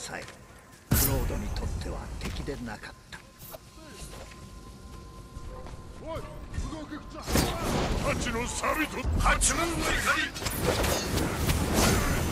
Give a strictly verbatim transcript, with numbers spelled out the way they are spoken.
さえクロードにとっては敵でなかった。 おい、動くハチの錆とハチの怒り。